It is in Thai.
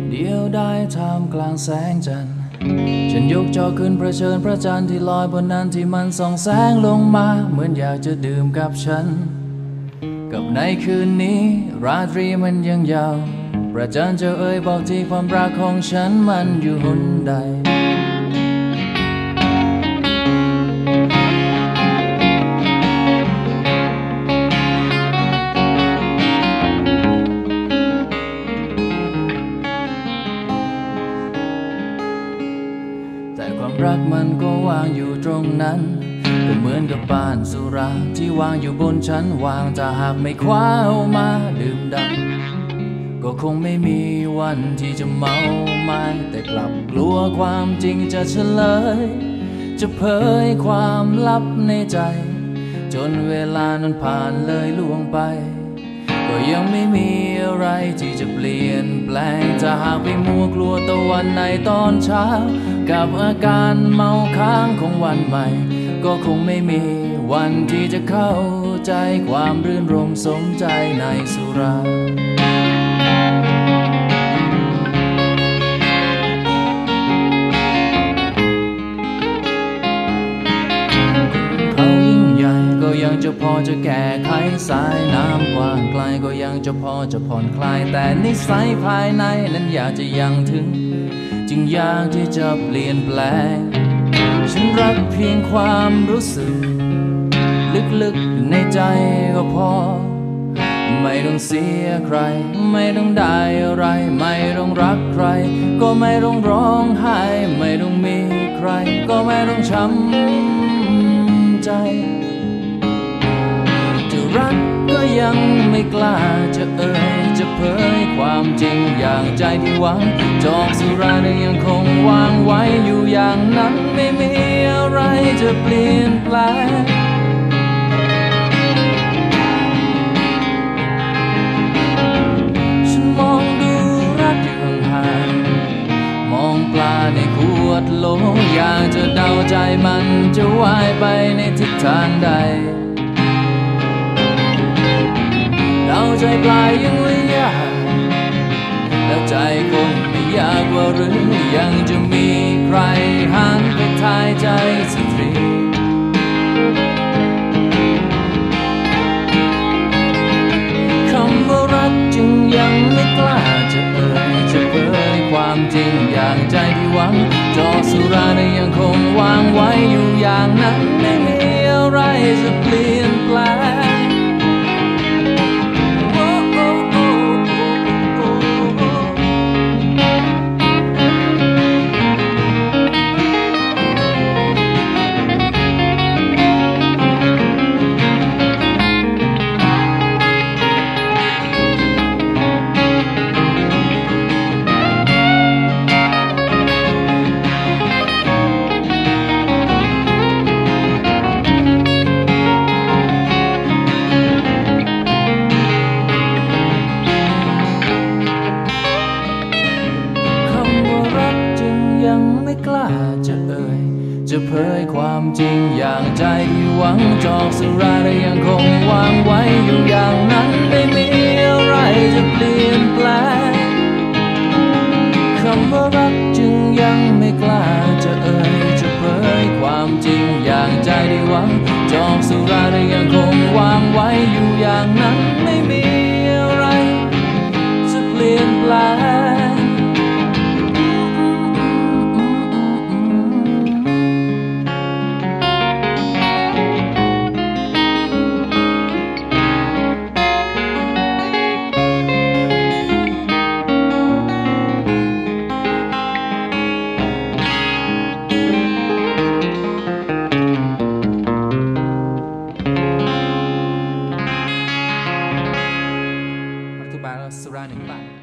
เดียวได้ท่ามกลางแสงจันทร์ฉันยกจอขึ้นเผชิญพระจันทร์ที่ลอยบนนั้นที่มันส่องแสงลงมาเหมือนอยากจะดื่มกับฉันกับในคืนนี้ราตรีมันยังยาวพระจันทร์จะบอกที่ความรักของฉันมันอยู่หนใดแต่ความรักมันก็วางอยู่ตรงนั้นก็เหมือนกับปานสุราที่วางอยู่บนชั้นวางถ้าหากไม่คว้าเอามาดื่มดำก็คงไม่มีวันที่จะเมาไม่แต่กลับกลัวความจริงจะเฉลยจะเผยความลับในใจจนเวลานั้นผ่านเลยล่วงไปก็ยังไม่มีอะไรที่จะเปลี่ยนแปลงถ้าหากไปมัวกลัวตะวันในตอนเช้ากับอาการเมาค้างของวันใหม่ก็คงไม่มีวันที่จะเข้าใจความรื่นรมสมใจในสุราเขายิ่งใหญ่ก็ยังจะพอจะแก้ไขสายน้ำกว้างไกลก็ยังจะพอจะผ่อนคลายแต่นิสัยภายในนั้นอยากจะยังถึงจึงอยากที่จะเปลี่ยนแปลงฉันรักเพียงความรู้สึกลึกๆในใจก็พอไม่ต้องเสียใครไม่ต้องได้อะไรไม่ต้องรักใครก็ไม่ต้องร้องไห้ไม่ต้องมีใครก็ไม่ต้องช้ำใจจะรักก็ยังไม่กล้าจะจะเผยความจริงอย่างใจที่หวังจอกสุราเนี่ยยังคงวางไว้อยู่อย่างนั้นไม่มีอะไรจะเปลี่ยนแปลงฉันมองดูรักอยู่ห่างๆมองปลาในขวดโหลอยากจะเดาใจมันจะว่ายไปในทิศทางใดเดาใจปลายยังไม่ยากแล้วใจคงไม่ยากว่าหรือยังจะมีใครหันไปทายใจสตรีคำว่ารักจึงยังไม่กล้าจะจะเผยความจริงอย่างใจที่หวังจอสุราเนี่ยยังคงวางไว้อยู่อย่างนั้นไม่มีอะไรจะเปลี่ยนแปลงกล้าจะเผยความจริงอย่างใจที่หวังจอกสุราได้ยังคงวางไว้อยู่อย่างนั้นไม่มีอะไรจะเปลี่ยนแปลงคำว่ารักจึงยังไม่กล้าจะจะเผยความจริงอย่างใจที่หวังจอกสุราได้ยังคงวางไว้อยู่อย่างนั้นไม่มีอะไรจะเปลี่ยนแปลงสุรา1 บาท